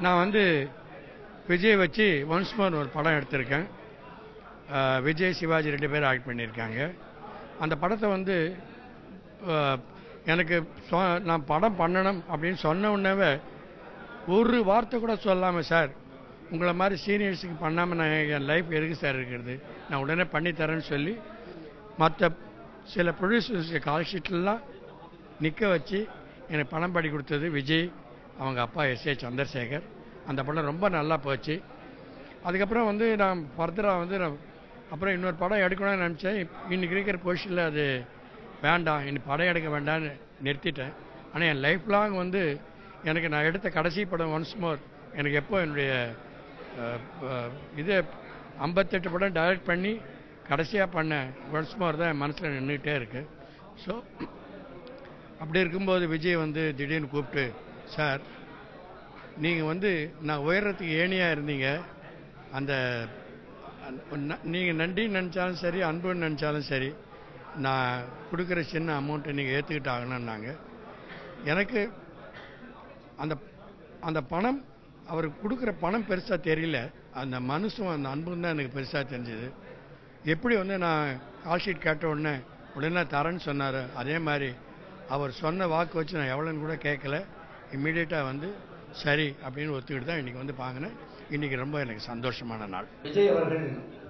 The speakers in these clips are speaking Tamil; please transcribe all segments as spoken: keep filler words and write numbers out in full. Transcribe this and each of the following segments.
நான் வந்து விஜய் வச்சு ஒன்ஸ் மோர் ஒரு படம் எடுத்திருக்கேன். விஜய் சிவாஜி ரெண்டு பேரும் ஆக்ட் பண்ணியிருக்காங்க. அந்த படத்தை வந்து எனக்கு நான் படம் பண்ணணும் அப்படின்னு சொன்ன உடனே ஒரு வார்த்தை கூட சொல்லாமல், சார் உங்களை மாதிரி சீனியர்ஸுக்கு பண்ணாமல் நான் என் லைஃப் எதுக்கு சார் இருக்கிறது, நான் உடனே பண்ணித்தரேன்னு சொல்லி மற்ற சில ப்ரொடியூசர்ஸ் கால் ஷீட்லாம் நிற்க வச்சு எனக்கு பணம் படி கொடுத்தது விஜய், அவங்க அப்பா எஸ் ஏ சந்திரசேகர். அந்த படம் ரொம்ப நல்லா போச்சு. அதுக்கப்புறம் வந்து நான் ஃபர்தராக வந்து நான் அப்புறம் இன்னொரு படம் எடுக்கணும்னு நினச்சேன். இன்றைக்கி இருக்கிற பொசிஷனில் அது வேண்டாம், இன்னைக்கு படம் எடுக்க வேண்டாம்னு நிறுத்திட்டேன். ஆனால் என் லைஃப் லாங் வந்து எனக்கு நான் எடுத்த கடைசி படம் ஒன்ஸ் மோர் எனக்கு எப்போ என்னுடைய இது ஐம்பத்தெட்டு படம் டைரக்ட் பண்ணி கடைசியாக பண்ண ஒன்ஸ் மோர் தான் என் மனசில் நின்றுக்கிட்டே இருக்கு. ஸோ அப்படி இருக்கும்போது விஜய் வந்து திடீர்னு கூப்பிட்டு, சார் நீங்கள் வந்து நான் உயரத்துக்கு ஏணியாக இருந்தீங்க, அந்த நீங்கள் நன்றின்னு நினச்சாலும் சரி அன்புன்னு நினச்சாலும் சரி நான் கொடுக்குற சின்ன அமௌண்ட்டை நீங்கள் ஏற்றுக்கிட்டு ஆகணும்னாங்க. எனக்கு அந்த அந்த பணம் அவருக்கு கொடுக்குற பணம் பெருசாக தெரியல, அந்த மனசும் அந்த அன்பும் தான் எனக்கு பெருசாக தெரிஞ்சுது. எப்படி வந்து நான் கால் ஷீட் கேட்ட உடனே உடனே தரேன்னு சொன்னார், அதே மாதிரி அவர் சொன்ன வாக்கு வச்சு நான் எவ்வளோன்னு கூட கேட்கல, இம்மீடியட்டாக வந்து சரி அப்படின்னு ஒத்துக்கிட்டு தான் இன்றைக்கி வந்து பாங்கினேன். இன்றைக்கி ரொம்ப எனக்கு சந்தோஷமான நாள். விஜய் அவர்கள்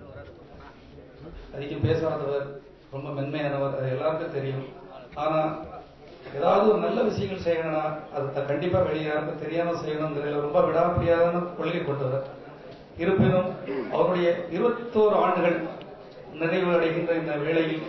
அதிகம் பேசாதவர், ரொம்ப மென்மையானவர், அது எல்லாருக்கும் தெரியும். ஆனால் ஏதாவது ஒரு நல்ல விஷயங்கள் செய்யணும்னா அது கண்டிப்பாக வெளியே யாருக்கும் தெரியாமல் செய்யணுங்கிறதுல ரொம்ப விடாப்பிடியாத கொள்கை கொண்டவர். இருப்பினும் அவருடைய இருபத்தோரு ஆண்டுகள் நிறைவு அடைகின்ற இந்த வேளையில்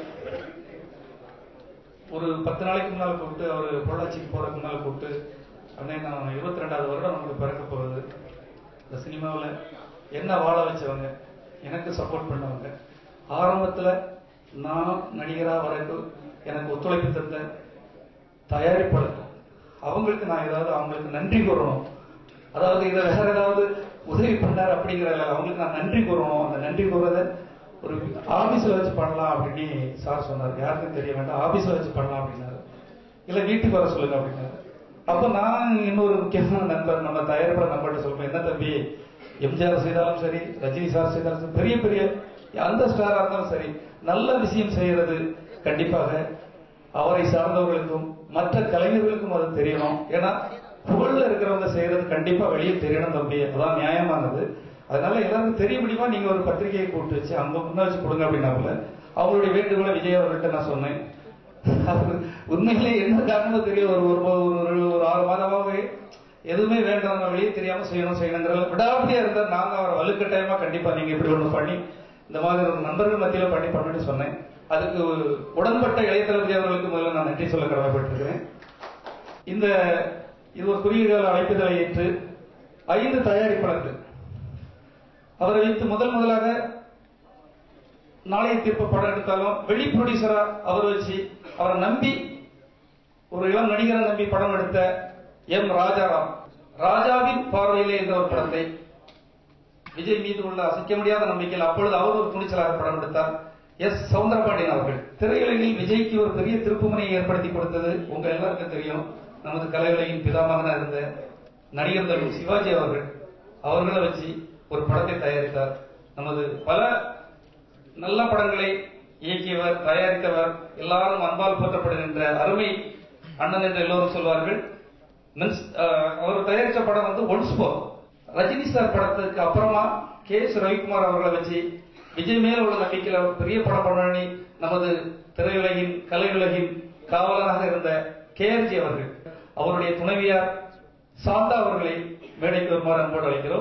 ஒரு பத்து நாளைக்கு முன்னால் கூப்பிட்டு, அவர் பொள்ளாச்சிக்கு போறதுக்கு முன்னால் கூப்பிட்டு, அண்ணே நான் இருபத்தி ரெண்டாவது வருடம் நமக்கு பிறக்க போகுது, இந்த சினிமாவில் என்ன வாழ வச்சவங்க, எனக்கு சப்போர்ட் பண்ணவங்க, ஆரம்பத்தில் நான் நடிகராக வரைக்கும் எனக்கு ஒத்துழைப்பு தந்த தயாரிப்பாளர், அவங்களுக்கு நான் ஏதாவது அவங்களுக்கு நன்றி கூறணும். அதாவது இதை வேற ஏதாவது உதவி பண்ணார் அப்படிங்கிற அவங்களுக்கு நான் நன்றி கூறணும். அந்த நன்றி கூறதை ஒரு ஆபீஸ்ல வச்சு பண்ணலாம் அப்படின்னு சார் சொன்னார். யாருக்கும் தெரிய வேண்டாம், ஆபீஸ்ல வச்சு பண்ணலாம் அப்படின்னாரு. இல்லை வீட்டுக்கு வர சொல்லுங்க அப்படின்னாரு. அப்போ நான் இன்னொரு முக்கியமான நண்பர், நம்ம தயாரிப்பாளர் நண்பர்கிட்ட சொல்றேன், என்ன தம்பி, எம்ஜிஆர் செய்தாலும் சரி, ரஜினி சார் செய்தாலும் சரி, பெரிய பெரிய அந்த ஸ்டாரா இருந்தாலும் சரி, நல்ல விஷயம் செய்யறது கண்டிப்பாக அவரை சார்ந்தவர்களுக்கும் மற்ற கலைஞர்களுக்கும் அது தெரியணும். ஏன்னா புகழ்ல இருக்கிறவங்க செய்யறது கண்டிப்பா வெளியே தெரியணும் தம்பி, அதான் நியாயமானது. அதனால எல்லாருக்கும் தெரிய முடியுமா, நீங்க ஒரு பத்திரிகையை கூப்பிட்டு வச்சு அங்க முன்ன வச்சு கொடுங்க அப்படின்னாப்புல அவங்களுடைய வேண்டுகோளை விஜய் அவர்கிட்ட நான் சொன்னேன். உண்மையிலே என்ன காரணமோ தெரியல, ஒரு ஒரு ஆறு மாதமாகவே எதுவுமே வேண்டாம், வெளியே தெரியாம செய்யணும் செய்யணுங்கிற விடாபடியா இருந்தார். நாங்க அவரை வலுக்கட்டாயமா கண்டிப்பா நீங்க இப்படி ஒண்ணு பண்ணி இந்த மாதிரி ஒரு நண்பர்கள் மத்தியில பண்ணி பண்ணிட்டு சொன்னேன். அதுக்கு உடன்பட்ட இளைய தளபதி அவர்களுக்கு முதல்ல நான் நன்றி சொல்ல கடமைப்பட்டிருக்கிறேன். இந்த இது ஒரு குறுகிய கால அழைப்புதலை ஏற்று ஐந்து தயாரிப்பாளர்கள் அவரை வைத்து முதல் முதலாக நாளைய தீர்ப்பு படம் எடுத்தாலும் வெளி ப்ரொடியூசரா அவர் வச்சு அவரை நம்பி ஒரு இளம் நடிகரை நம்பி படம் எடுத்த எம் ராஜாராம், ராஜாவின் பார்வையிலே என்ற ஒரு படத்தை விஜய் மீது உள்ள அசைக்க முடியாத நம்பிக்கையில் அப்பொழுது அவர் ஒரு துணிச்சலாக படம் எடுத்தார். எஸ் சவுந்தரபாண்டியன் அவர்கள் திரையுலகில் விஜய்க்கு ஒரு பெரிய திருப்புமுனையை ஏற்படுத்தி கொடுத்தது உங்க எல்லாருக்கும் தெரியும். நமது கலையுலகின் பிதாமகனா இருந்த நடிகர் தம்பி சிவாஜி அவர்கள் அவர்களை வச்சு ஒரு படத்தை தயாரித்தார். நமது பல நல்ல படங்களை இயக்கியவர், தயாரித்தவர், எல்லாரும் அன்பால் போற்றப்படுகின்ற அருமை அண்ணன் என்று எல்லோரும் சொல்வார்கள். அவர் தயாரித்த படம் வந்து ஒன்ஸ் மோர். ரஜினி சார் படத்துக்கு அப்புறமா கே எஸ் ரவிக்குமார் அவர்களை வச்சு விஜய் மேல உள்ள நம்பிக்கையில பெரிய படம் பண்ணி நமது திரையுலகின் கலையுலகின் காவலராக இருந்த கே ஆர் ஜி அவர்கள், அவருடைய துணைவியார் சாந்தா அவர்களை மேடைக்கு வருமாறு அன்போடு அழைக்கிறோம்.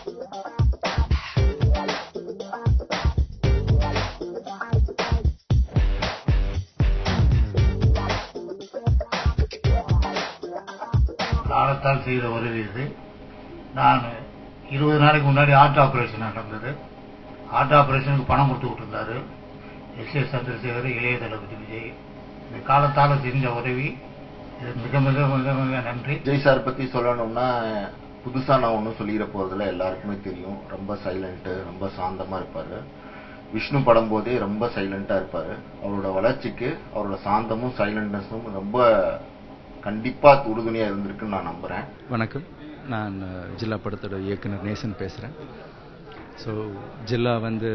காலத்தால் செய்த உதவி இது. நான் இருபது நாளைக்கு முன்னாடி ஹார்ட் ஆபரேஷன் நடந்தது. ஹார்ட் ஆபரேஷனுக்கு பணம் கொடுத்துக்கிட்டு இருந்தாரு எஸ் ஏ சந்திரசேகர், இளைய தளபதி விஜய். இந்த காலத்தால் செஞ்ச உதவி இது மிக மிக மிக மிக நன்றி. விஜய் சார் பத்தி சொல்லணும்னா புதுசா நான் ஒன்றும் சொல்லிட போறதுல எல்லாருக்குமே தெரியும். ரொம்ப சைலண்ட், ரொம்ப சாந்தமா இருப்பாரு. விஷ்ணு படம் போதே ரொம்ப சைலண்டா இருப்பாரு. அவரோட வளர்ச்சிக்கு அவரோட சாந்தமும் சைலண்ட்னஸும் ரொம்ப கண்டிப்பா உறுதுணையா இருந்திருக்குன்னு நான் நம்புறேன். வணக்கம். நான் ஜில்லா படத்தோட இயக்குனர் நேசன் பேசுகிறேன். ஸோ ஜில்லா வந்து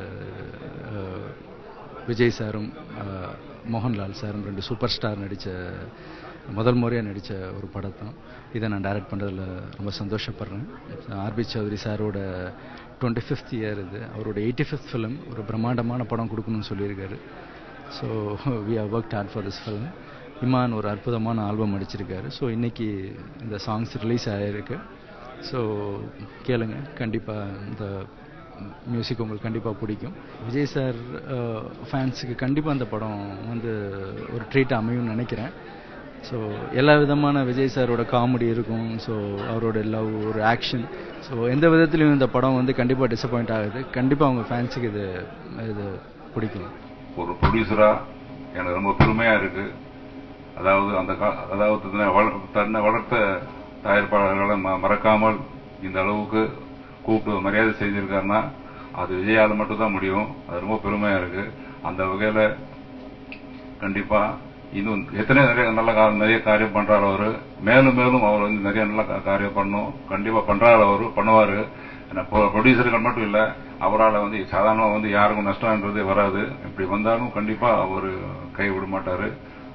விஜய் சாரும் மோகன்லால் சாரும் ரெண்டு சூப்பர் ஸ்டார் நடித்த முதல் முறையாக நடித்த ஒரு படத்தான். இதை நான் டைரக்ட் பண்ணுறதுல ரொம்ப சந்தோஷப்படுறேன். ஆர்பி சௌத்ரி சாரோட டுவெண்ட்டி ஃபிஃப்த் இயர் இது. அவரோட எயிட்டி ஃபிஃப்த் ஃபிலிம் ஒரு பிரம்மாண்டமான படம் கொடுக்கணும்னு சொல்லியிருக்காரு. So we have worked hard for this film. Imman ஒரு அற்புதமான ஆல்பம் அடிச்சிருக்காரு. ஸோ இன்றைக்கி இந்த சாங்ஸ் ரிலீஸ் ஆகிருக்கு. ஸோ கேளுங்க, கண்டிப்பாக இந்த மியூசிக் உங்களுக்கு கண்டிப்பாக பிடிக்கும். விஜய் சார் ஃபேன்ஸுக்கு கண்டிப்பாக அந்த படம் வந்து ஒரு ட்ரீட் அமையும்னு நினைக்கிறேன். ஸோ எல்லா விதமான விஜய் சாரோட காமெடி இருக்கும். ஸோ அவரோட லவ், ஒரு ஆக்ஷன், ஸோ எந்த விதத்துலையும் இந்த படம் வந்து கண்டிப்பாக டிசப்பாயிண்ட் ஆகுது. கண்டிப்பாக அவங்க ஃபேன்ஸுக்கு இது இது பிடிக்கும். ஒரு ப்ரொடியூசராக எனக்கு ரொம்ப பெருமையாக இருக்குது. அதாவது அந்த அதாவது தன்னை வளர்த்த தயாரிப்பாளர்களை மறக்காமல் இந்த அளவுக்கு கூப்பிட்டு மரியாதை செய்திருக்காருன்னா அது விஜயால் மட்டும்தான் முடியும். அது ரொம்ப பெருமையாக இருக்குது. அந்த வகையில் கண்டிப்பாக இன்னும் எத்தனை நிறைய நல்ல நிறைய காரியம் பண்றாரு அவரு. மேலும் மேலும் அவர் வந்து நிறைய நல்ல காரியம் பண்ணும். கண்டிப்பா பண்றாரு அவரு, பண்ணுவாரு. ப்ரொடியூசர்கள் மட்டும் இல்ல, அவரால் வந்து சாதாரணமா வந்து யாருக்கும் நஷ்டம்ன்றதே வராது. இப்படி வந்தாலும் கண்டிப்பா அவரு கை விட மாட்டாரு.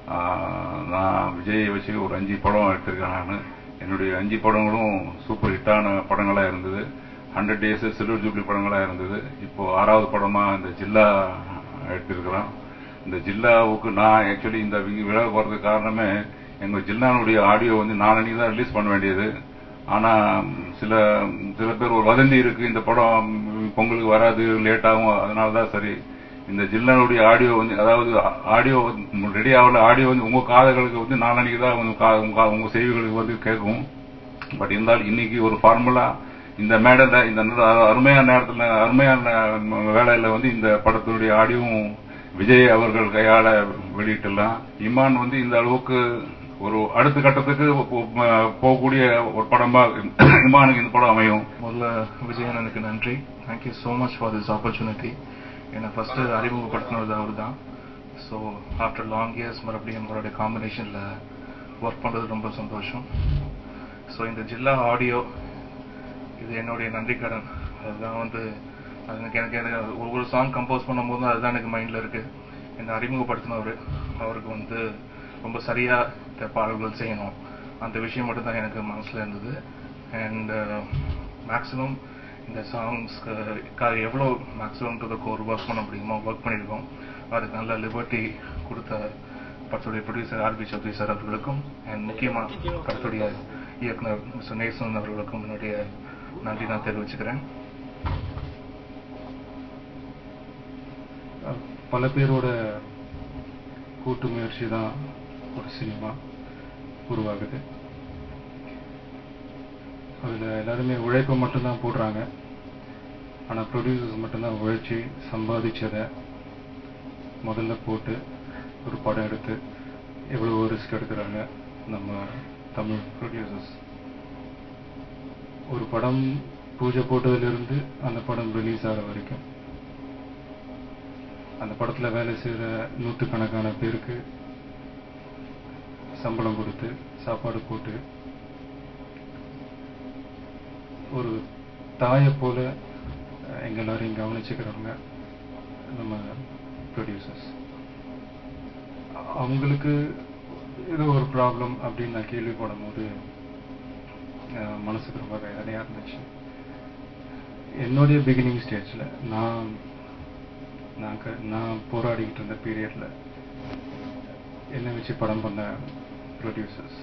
நான் விஜயை வச்சு ஒரு அஞ்சு படம் எடுத்திருக்கேன். நான் என்னுடைய அஞ்சு படங்களும் சூப்பர் ஹிட்டான படங்களா இருந்தது. ஹண்ட்ரட் டேஸ் சில்வர் ஜூப்ளி படங்களா இருந்தது. இப்போ ஆறாவது படமா இந்த ஜில்லா எடுத்திருக்கிறோம். இந்த ஜில்லாவுக்கு நான் ஆக்சுவலி இந்த விழா போறதுக்கு காரணமே எங்க ஜில்லானுடைய ஆடியோ வந்து நாளைக்கு தான் ரிலீஸ் பண்ண வேண்டியது. ஆனா சில சில பேர் ஒரு வதந்தி இருக்கு, இந்த படம் பொங்கலுக்கு வராது, லேட் ஆகும், அதனாலதான் சரி இந்த ஜில்லானுடைய ஆடியோ வந்து அதாவது ஆடியோ ரெடி ஆகல. ஆடியோ வந்து உங்க காதுகளுக்கு வந்து நாளைக்கு தான் உங்க செய்திகளுக்கு வந்து கேட்கும். பட் இருந்தாலும் இன்னைக்கு ஒரு ஃபார்முலா இந்த மேடல இந்த அருமையான நேரத்துல அருமையான வேலையில வந்து இந்த படத்தினுடைய ஆடியோவும் விஜய் அவர்கள் கையாள வெளியிட்டலாம். இமான் வந்து இந்த அளவுக்கு ஒரு அடுத்த கட்டத்துக்கு போகக்கூடிய ஒரு படமா இமானுக்கு இந்த படம் அமையும். முதல்ல விஜயனுக்கு நன்றி. Thank you so much for this opportunity. என்னை ஃபர்ஸ்ட் அறிமுகப்படுத்தினது அவர் தான். ஸோ ஆஃப்டர் லாங் இயர்ஸ் மறுபடியும் அவருடைய காம்பினேஷன்ல ஒர்க் பண்றது ரொம்ப சந்தோஷம். ஸோ இந்த ஜில்லா ஆடியோ இது என்னுடைய நன்றி கடன். அதுதான் வந்து எனக்கு எனக்கு ஒவ்வொரு சாங் கம்போஸ் பண்ணும் போதும் அதுதான் எனக்கு மைண்ட்ல இருக்கு. என்னை அறிமுகப்படுத்தினவர் அவருக்கு வந்து ரொம்ப சரியா பாடல்கள் செய்யணும், அந்த விஷயம் மட்டும் தான் எனக்கு மனசுல இருந்தது. அண்ட் மேக்ஸிமம் இந்த சாங்ஸ்க்கு எவ்வளோ மேக்ஸிமம் கோர் ஒர்க் பண்ண முடியுமோ ஒர்க் பண்ணியிருக்கோம். அதுக்கு நல்ல லிபர்ட்டி கொடுத்த படத்துடைய ப்ரொடியூசர் ஆர்பி சௌத்ரி சார் அவர்களுக்கும் அண்ட் முக்கியமா படத்துடைய இயக்குனர் மிஸ்டர் நேசன் அவர்களுக்கும் என்னுடைய நன்றி நான் தெரிவிச்சுக்கிறேன். பல பேரோட கூட்டு முயற்சி தான் ஒரு சினிமா உருவாகுது. அதுல எல்லாருமே உழைப்பை மட்டும்தான் போடுறாங்க. ஆனா ப்ரொடியூசர்ஸ் மட்டும்தான் உழைச்சி சம்பாதிச்சதை முதல்ல போட்டு ஒரு படம் எடுத்து எவ்வளவு ரிஸ்க் எடுக்கிறாங்க நம்ம தமிழ் ப்ரொடியூசர்ஸ். ஒரு படம் பூஜை போட்டதிலிருந்து அந்த படம் ரிலீஸ் ஆகிற வரைக்கும் அந்த படத்துல வேலை செய்யற நூற்றுக்கணக்கான பேருக்கு சம்பளம் கொடுத்து சாப்பாடு போட்டு ஒரு தாயை போல எங்க எல்லாரையும் கவனிச்சுக்கிறவங்க நம்ம ப்ரொடியூசர்ஸ். அவங்களுக்கு ஏதோ ஒரு ப்ராப்ளம் அப்படின்னு நான் கேள்விப்படும் போது மனசுக்கு ரொம்ப வேதனையா இருந்துச்சு. என்னுடைய பிகினிங் ஸ்டேஜ்ல நான் நான் போராடிக்கிட்டு இருந்த பீரியட்ல என்ன வச்சு படம் பண்ண ப்ரொடியூசர்ஸ்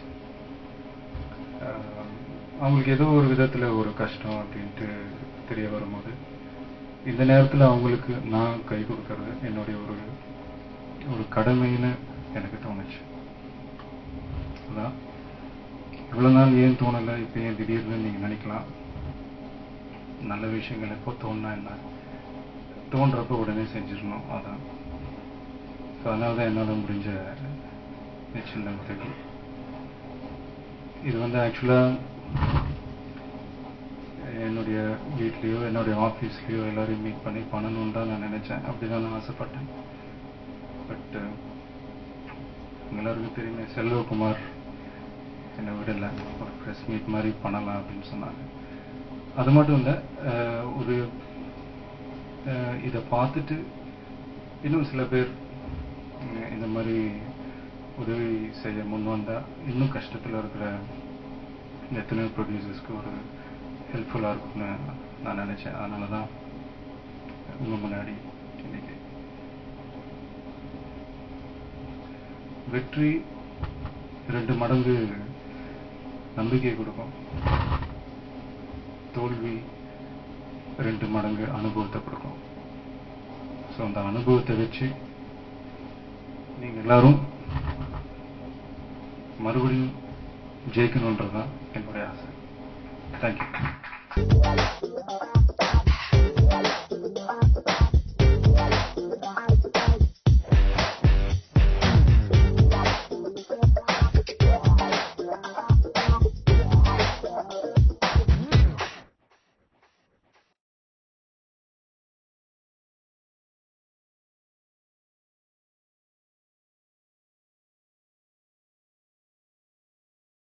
அவங்களுக்கு ஏதோ ஒரு விதத்துல ஒரு கஷ்டம் அப்படின்ட்டு தெரிய வரும்போது இந்த நேரத்துல அவங்களுக்கு நான் கை கொடுக்கறது என்னுடைய ஒரு ஒரு கடமைன்னு எனக்கு தோணுச்சு. அதான் இவ்வளவு நாள் ஏன் தோணலை, இப்ப ஏன் திடீர்னு நீங்க நினைக்கலாம். நல்ல விஷயங்கள் எப்போ தோணுனா என்ன, தோன்றப்ப உடனே செஞ்சிடணும். அதான் அதனாலதான் என்னால முடிஞ்ச சின்ன உதவி. இது வந்து ஆக்சுவலா என்னுடைய வீட்லயோ என்னுடைய ஆபீஸ்லயோ எல்லாரையும் மீட் பண்ணி பண்ணணும்னு தான் நான் நினைச்சேன். அப்படிதான் நான் ஆசைப்பட்டேன். பட் எல்லாருக்கும் தெரியுமே செல்வகுமார் என்னை விடலை, ஒரு ப்ரெஸ் மீட் மாதிரி பண்ணலாம் அப்படின்னு சொன்னாங்க. அது மட்டும் இல்லை, ஒரு இதை பார்த்துட்டு இன்னும் சில பேர் இந்த மாதிரி உதவி செய்ய முன் வந்தால் இன்னும் கஷ்டத்தில் இருக்கிற எத்தனையோ ப்ரொடியூசர்ஸ்க்கு ஒரு ஹெல்ப்ஃபுல்லாக இருக்கும்னு நான் நினச்சேன். அதனால தான் உங்கள் முன்னாடி இன்னைக்கு. வெற்றி ரெண்டு மடங்கு நம்பிக்கை கொடுக்கும், தோல்வி ரெண்டு மடங்கு அனுபவத்தை கொடுக்கும். ஸோ அந்த அனுபவத்தை வச்சு நீங்கள் எல்லாரும் மறுபடியும் ஜெயிக்கணுன்றதுதான் என்னுடைய ஆசை. தேங்க்யூ.